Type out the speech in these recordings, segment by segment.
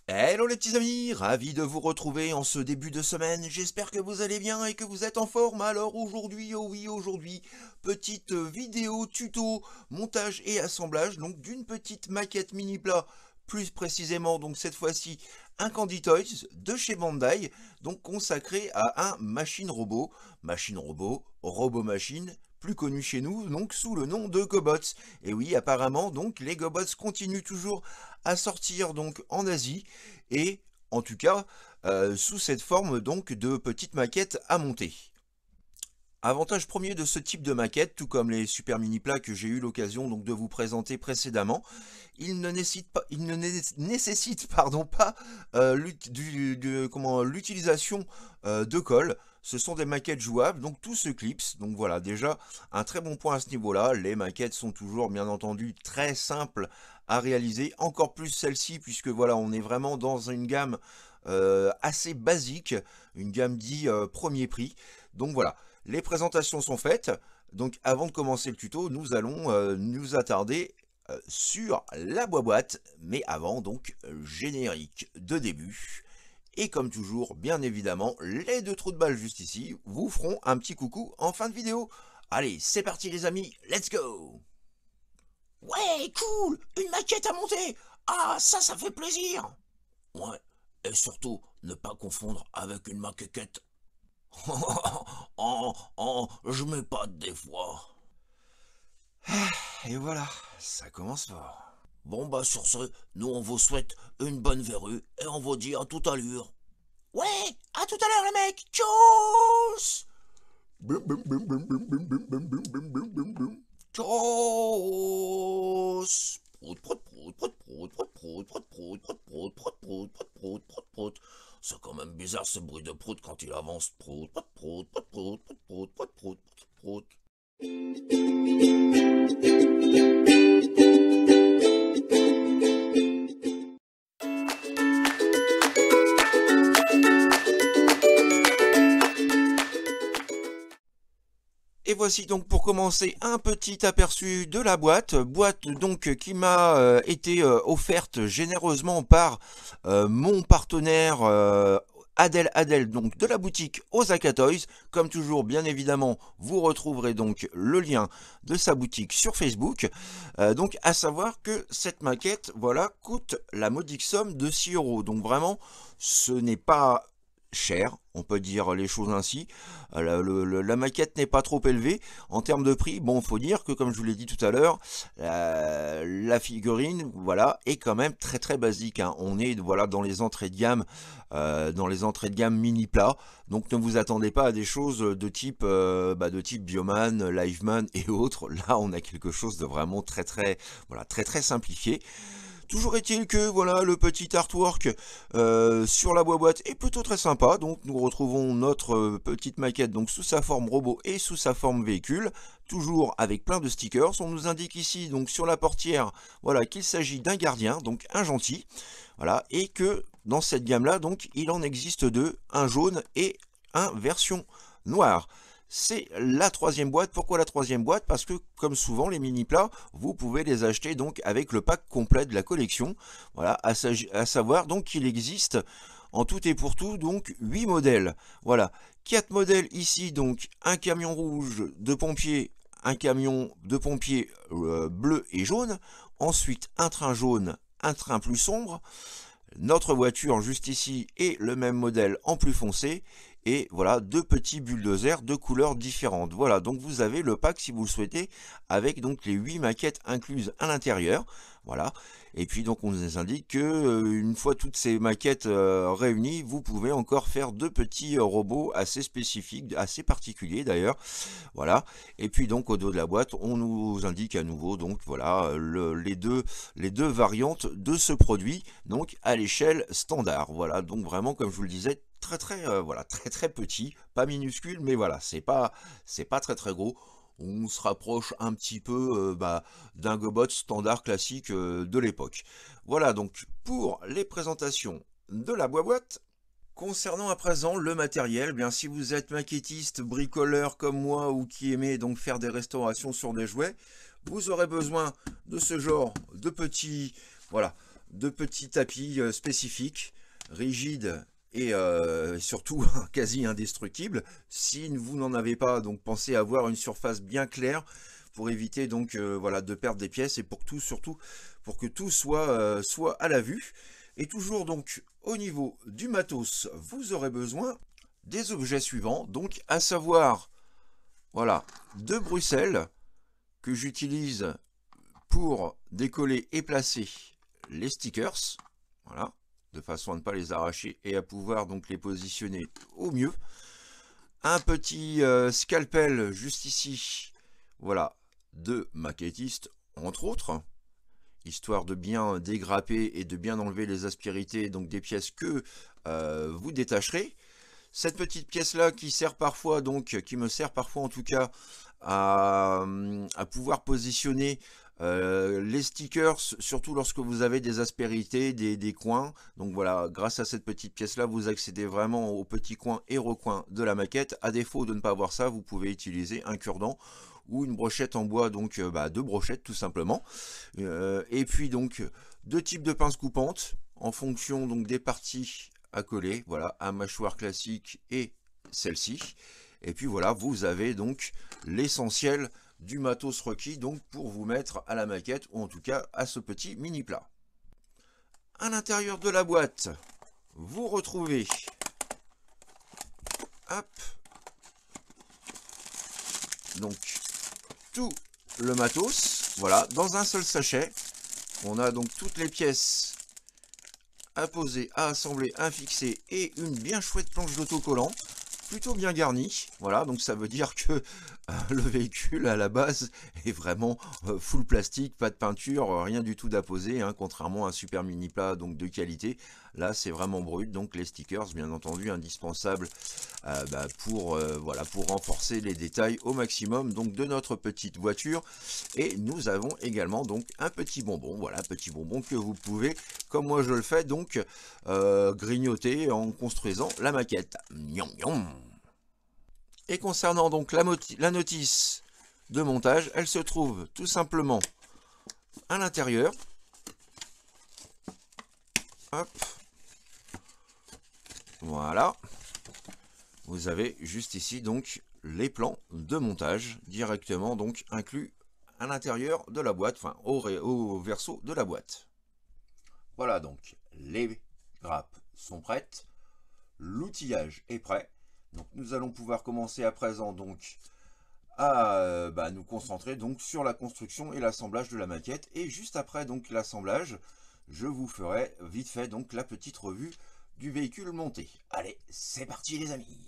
Hello les petits amis, ravi de vous retrouver en ce début de semaine, j'espère que vous allez bien et que vous êtes en forme. Alors aujourd'hui, oh oui aujourd'hui, petite vidéo tuto, montage et assemblage donc d'une petite maquette mini plat, plus précisément donc cette fois-ci un Candy Toys de chez Bandai, donc consacré à un machine robot, robot machine, plus connu chez nous donc sous le nom de Gobots. Et oui, apparemment donc les Gobots continuent toujours à sortir donc en Asie et en tout cas sous cette forme donc de petites maquettes à monter. Avantage premier de ce type de maquette, tout comme les super mini plats que j'ai eu l'occasion donc de vous présenter précédemment, il ne nécessite pas l'utilisation de colle. Ce sont des maquettes jouables, donc tout se clipse. Donc voilà, déjà un très bon point à ce niveau-là. Les maquettes sont toujours bien entendu très simples à réaliser, encore plus celle-ci puisque voilà, on est vraiment dans une gamme assez basique, une gamme dit premier prix. Donc voilà, les présentations sont faites. Donc avant de commencer le tuto, nous allons nous attarder sur la boîte, mais avant donc générique de début. Et comme toujours, bien évidemment, les deux trous de balle juste ici vous feront un petit coucou en fin de vidéo. Allez, c'est parti les amis, let's go! Ouais, cool, une maquette à monter. Ah, ça fait plaisir. Ouais, et surtout, ne pas confondre avec une maquette. Je mets pas des fois. Et voilà, ça commence fort. Bon bah sur ce, nous on vous souhaite une bonne verrue et on vous dit à tout à l'heure. Ouais, à tout à l'heure les mecs. Tchuss. Tchuss. C'est quand même bizarre ce bruit de prout quand il avance. Prout, prout, prout, prout, prout, prout, prout, prout, prout. Et voici donc pour commencer un petit aperçu de la boîte donc qui m'a été offerte généreusement par mon partenaire Adèle donc de la boutique Osaka Toys. Comme toujours, bien évidemment, vous retrouverez donc le lien de sa boutique sur Facebook. Donc à savoir que cette maquette, voilà, coûte la modique somme de 6 euros. Donc vraiment, ce n'est pas cher, on peut dire les choses ainsi. La maquette n'est pas trop élevée en termes de prix. Bon, faut dire que comme je vous l'ai dit tout à l'heure, la figurine, voilà, est quand même très très basique, hein. On est voilà dans les entrées de gamme, mini plat. Donc ne vous attendez pas à des choses de type Bioman, Liveman et autres. Là, on a quelque chose de vraiment très très voilà très très simplifié. Toujours est-il que voilà, le petit artwork sur la boîte est plutôt très sympa. Donc nous retrouvons notre petite maquette donc sous sa forme robot et sous sa forme véhicule, toujours avec plein de stickers. On nous indique ici donc sur la portière, voilà, qu'il s'agit d'un gardien, donc un gentil, voilà, et que dans cette gamme là donc il en existe deux, un jaune et un version noire. C'est la troisième boîte. Pourquoi la troisième boîte? Parce que comme souvent les mini plats, vous pouvez les acheter donc avec le pack complet de la collection. Voilà, à savoir donc qu'il existe en tout et pour tout donc 8 modèles. Voilà, 4 modèles ici, donc un camion rouge de pompiers, un camion de pompiers bleu et jaune, ensuite un train jaune, un train plus sombre, notre voiture juste ici est le même modèle en plus foncé, et voilà, deux petits bulldozers de couleurs différentes. Voilà, donc vous avez le pack si vous le souhaitez, avec donc les 8 maquettes incluses à l'intérieur. Voilà, et puis donc on nous indique que une fois toutes ces maquettes réunies, vous pouvez encore faire deux petits robots assez spécifiques, assez particuliers d'ailleurs. Voilà, et puis donc au dos de la boîte, on nous indique à nouveau donc voilà les deux variantes de ce produit, donc à l'échelle standard. Voilà, donc vraiment comme je vous le disais, voilà, très très petit, pas minuscule, mais voilà, c'est pas très très gros. On se rapproche un petit peu d'un Gobot standard classique de l'époque. Voilà donc pour les présentations de la boîte. Concernant à présent le matériel, bien si vous êtes maquettiste, bricoleur comme moi ou qui aimait donc faire des restaurations sur des jouets, vous aurez besoin de ce genre de petits, voilà, de petits tapis spécifiques, rigides et surtout quasi indestructibles. Si vous n'en avez pas, donc pensez à avoir une surface bien claire pour éviter donc voilà, de perdre des pièces et pour que tout, surtout pour que tout soit, soit à la vue. Et toujours donc au niveau du matos, vous aurez besoin des objets suivants, donc à savoir voilà, deux Bruxelles que j'utilise pour décoller et placer les stickers, voilà, de façon à ne pas les arracher et à pouvoir donc les positionner au mieux. Un petit scalpel juste ici, voilà, de maquettiste entre autres, histoire de bien dégrapper et de bien enlever les aspérités, donc des pièces que vous détacherez. Cette petite pièce là qui sert parfois, donc qui me sert parfois en tout cas à pouvoir positionner les stickers, surtout lorsque vous avez des aspérités, des coins. Donc voilà, grâce à cette petite pièce là, vous accédez vraiment aux petits coins et recoins de la maquette. À défaut de ne pas avoir ça, vous pouvez utiliser un cure-dent ou une brochette en bois, donc deux brochettes tout simplement. Et puis donc deux types de pinces coupantes en fonction donc des parties à coller, voilà, un mâchoire classique et celle-ci. Et puis voilà, vous avez donc l'essentiel du matos requis donc pour vous mettre à la maquette ou en tout cas à ce petit mini plat. À l'intérieur de la boîte, vous retrouvez hop, donc tout le matos, voilà, dans un seul sachet. On a donc toutes les pièces à poser, à assembler, à fixer et une bien chouette planche d'autocollant, plutôt bien garnie. Voilà, donc ça veut dire que le véhicule à la base est vraiment full plastique, pas de peinture, rien du tout d'apposé, hein, contrairement à un super mini plat donc de qualité. Là c'est vraiment brut, donc les stickers bien entendu indispensables pour voilà, pour renforcer les détails au maximum donc de notre petite voiture. Et nous avons également donc un petit bonbon, voilà, petit bonbon que vous pouvez, comme moi je le fais, donc grignoter en construisant la maquette. Miam, miam. Et concernant donc la notice de montage, elle se trouve tout simplement à l'intérieur. Hop. Voilà. Vous avez juste ici donc les plans de montage directement donc inclus à l'intérieur de la boîte, enfin au verso de la boîte. Voilà, donc les grappes sont prêtes, l'outillage est prêt. Donc nous allons pouvoir commencer à présent donc à nous concentrer donc sur la construction et l'assemblage de la maquette. Et juste après donc l'assemblage, je vous ferai vite fait donc la petite revue du véhicule monté. Allez, c'est parti les amis.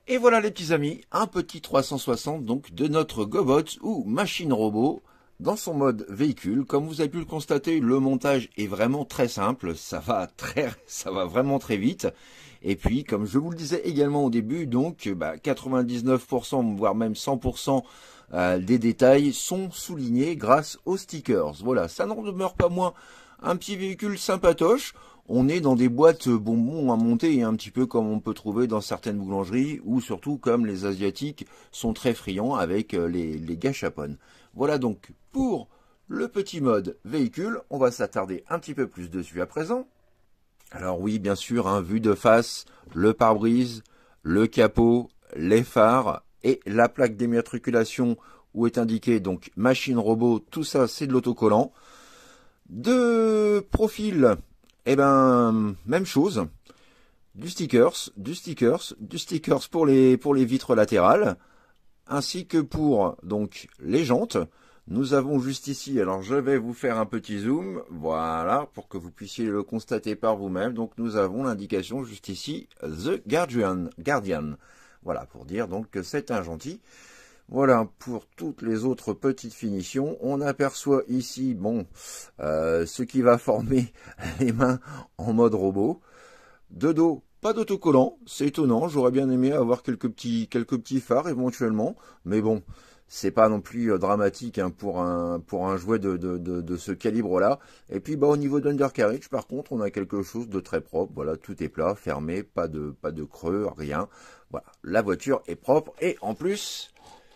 Et voilà les petits amis, un petit 360 donc de notre Gobot ou machine robot dans son mode véhicule. Comme vous avez pu le constater, le montage est vraiment très simple, ça va vraiment très vite. Et puis, comme je vous le disais également au début, donc 99% voire même 100% des détails sont soulignés grâce aux stickers. Voilà, ça n'en demeure pas moins un petit véhicule sympatoche. On est dans des boîtes bonbons à monter, un petit peu comme on peut trouver dans certaines boulangeries, ou surtout comme les Asiatiques sont très friands avec les gâchapon. Voilà donc pour le petit mode véhicule. On va s'attarder un petit peu plus dessus à présent. Alors oui, bien sûr, vue de face, le pare-brise, le capot, les phares et la plaque d'immatriculation où est indiqué donc machine robot, tout ça c'est de l'autocollant. De profil, même chose, du stickers pour les vitres latérales, ainsi que pour donc les jantes. Nous avons juste ici, alors je vais vous faire un petit zoom, voilà, pour que vous puissiez le constater par vous-même. Donc nous avons l'indication juste ici, The Guardian. Voilà, pour dire donc que c'est un gentil. Voilà, pour toutes les autres petites finitions, on aperçoit ici, ce qui va former les mains en mode robot. De dos, pas d'autocollant, c'est étonnant, j'aurais bien aimé avoir quelques petits phares éventuellement, mais bon, c'est pas non plus dramatique pour un jouet de ce calibre-là. Et puis au niveau de l'undercarriage, par contre, on a quelque chose de très propre, voilà, tout est plat, fermé, pas de creux, rien. Voilà, la voiture est propre, et en plus,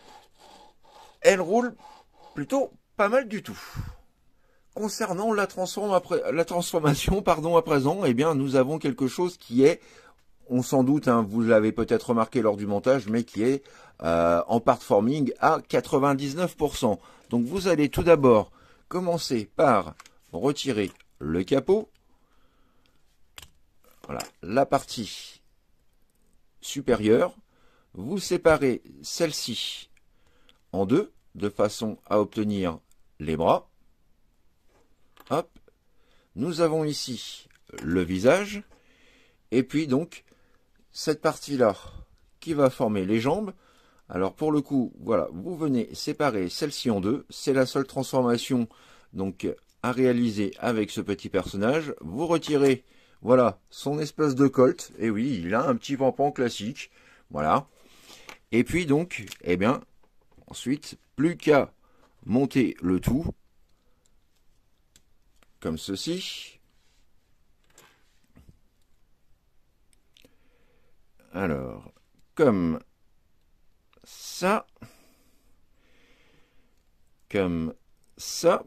elle roule plutôt pas mal du tout. Concernant la transformation, à présent, nous avons quelque chose qui est, on s'en doute, vous l'avez peut-être remarqué lors du montage, mais qui est en part forming à 99%. Donc vous allez tout d'abord commencer par retirer le capot. Voilà, la partie supérieure. Vous séparez celle-ci en deux, de façon à obtenir les bras. Hop, nous avons ici le visage, et puis donc cette partie-là qui va former les jambes. Alors pour le coup, voilà, vous venez séparer celle-ci en deux. C'est la seule transformation donc à réaliser avec ce petit personnage. Vous retirez, voilà, son espèce de colt. Et oui, il a un petit pampan classique. Voilà. Et puis donc, ensuite, plus qu'à monter le tout, comme ceci. Alors, comme ça, comme ça,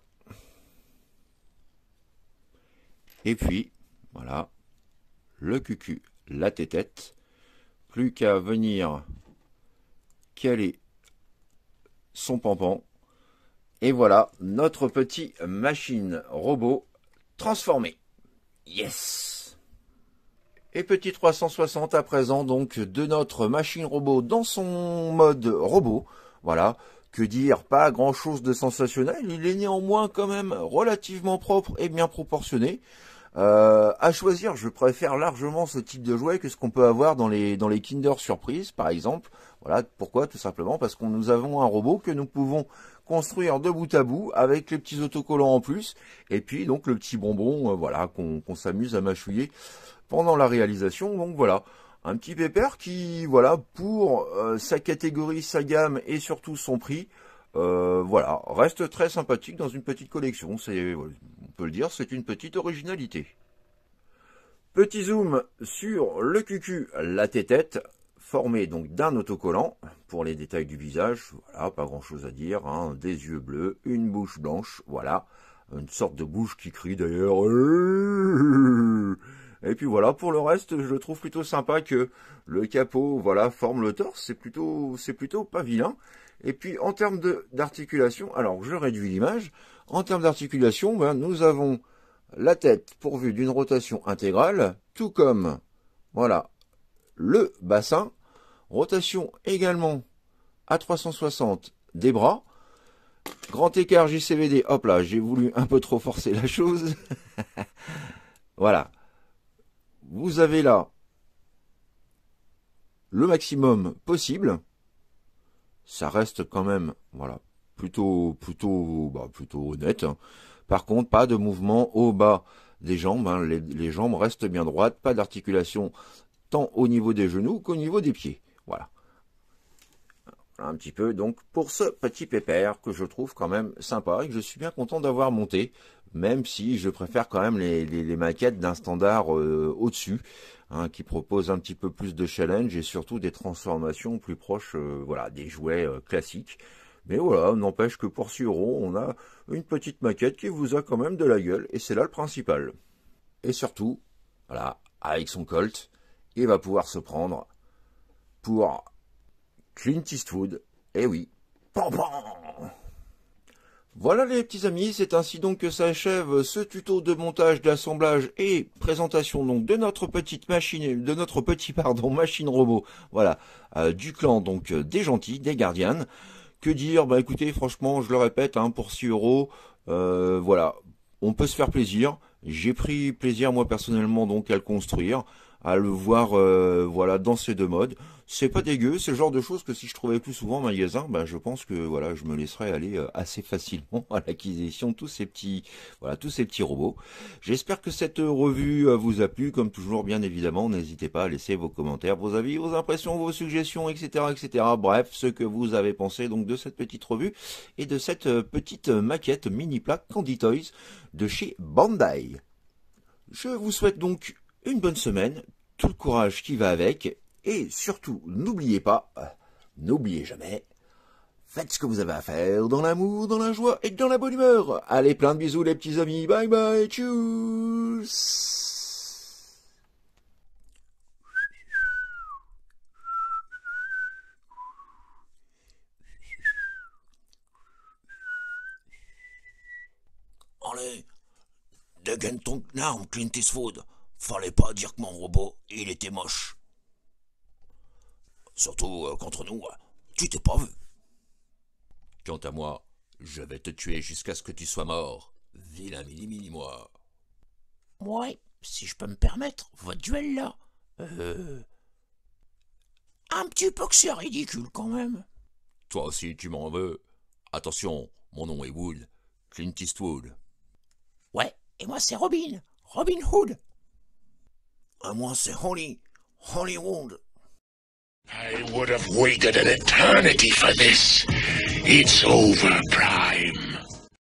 et puis, voilà, le cucu, la tétette, plus qu'à venir caler son pampan, et voilà, notre petit machine robot transformé. Yes! Et petit 360 à présent, donc, de notre machine robot dans son mode robot. Voilà, que dire, pas grand chose de sensationnel, il est néanmoins quand même relativement propre et bien proportionné. À choisir, je préfère largement ce type de jouet que ce qu'on peut avoir dans les Kinder Surprise, par exemple. Voilà, pourquoi? Tout simplement parce que nous avons un robot que nous pouvons construire de bout à bout avec les petits autocollants en plus, et puis donc le petit bonbon, voilà, qu'on s'amuse à mâchouiller pendant la réalisation. Donc voilà, un petit pépère qui, voilà, pour sa catégorie, sa gamme et surtout son prix, voilà, reste très sympathique dans une petite collection. C'est, on peut le dire, c'est une petite originalité. Petit zoom sur le cucu, la tétette, formé donc d'un autocollant. Pour les détails du visage, voilà, pas grand chose à dire, des yeux bleus, une bouche blanche, voilà, une sorte de bouche qui crie d'ailleurs. Et puis voilà, pour le reste, je trouve plutôt sympa que le capot, voilà, forme le torse, c'est plutôt pas vilain. Et puis en termes d'articulation, alors je réduis l'image, en termes d'articulation, nous avons la tête pourvue d'une rotation intégrale, tout comme, voilà, le bassin, rotation également à 360 des bras, grand écart JCVD, hop là, j'ai voulu un peu trop forcer la chose, voilà, vous avez là le maximum possible. Ça reste quand même, voilà, plutôt honnête. Hein. Par contre, pas de mouvement au bas des jambes. Hein. Les jambes restent bien droites, pas d'articulation tant au niveau des genoux qu'au niveau des pieds. Voilà. Un petit peu donc pour ce petit pépère que je trouve quand même sympa et que je suis bien content d'avoir monté, même si je préfère quand même les maquettes d'un standard au-dessus, hein, qui propose un petit peu plus de challenge et surtout des transformations plus proches voilà, des jouets classiques. Mais voilà, n'empêche que pour 6 euros, on a une petite maquette qui vous a quand même de la gueule et c'est là le principal. Et surtout, voilà, avec son Colt, il va pouvoir se prendre pour Clint Eastwood, eh oui. Pan, pan. Voilà les petits amis, c'est ainsi donc que s'achève ce tuto de montage, d'assemblage et présentation donc de notre petite machine, de notre petit machine robot, voilà, du clan donc des gentils, des Guardians. Que dire? Bah écoutez, franchement, je le répète, hein, pour 6 euros, voilà, on peut se faire plaisir. J'ai pris plaisir moi personnellement donc à le construire, à le voir voilà dans ces deux modes. C'est pas dégueu, c'est le genre de choses que si je trouvais plus souvent en magasin, ben je pense que voilà, je me laisserais aller assez facilement à l'acquisition de tous ces petits robots. J'espère que cette revue vous a plu, comme toujours bien évidemment, n'hésitez pas à laisser vos commentaires, vos avis, vos impressions, vos suggestions, etc., etc. Bref, ce que vous avez pensé donc de cette petite revue et de cette petite maquette mini plaque Candy Toys de chez Bandai. Je vous souhaite donc une bonne semaine, tout le courage qui va avec, et surtout, n'oubliez pas, n'oubliez jamais, faites ce que vous avez à faire dans l'amour, dans la joie et dans la bonne humeur. Allez, plein de bisous les petits amis, bye bye, tchuss. Allez, dégaine ton arme, Clint Eastwood. Fallait pas dire que mon robot, il était moche. Surtout contre nous, tu t'es pas vu. Quant à moi, je vais te tuer jusqu'à ce que tu sois mort, vilain mini-moi. Ouais, si je peux me permettre, votre duel là, un petit peu que c'est ridicule quand même. Toi aussi tu m'en veux. Attention, mon nom est Wood, Clint Eastwood. Ouais, et moi c'est Robin Hood. Et moi c'est Hollywood. I would have waited an eternity for this. It's over, Prime.